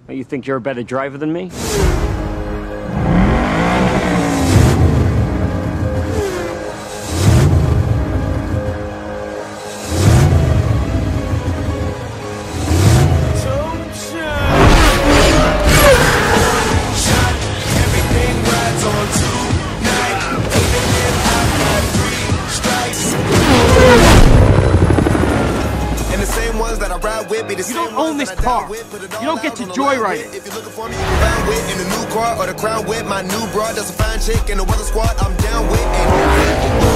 You think you're a better driver than me? You don't own this car. You don't get to joyride it. If you're looking for me, you can find wit in a new car or the crown with my new broad. That's a fine chick in the weather squad I'm down with.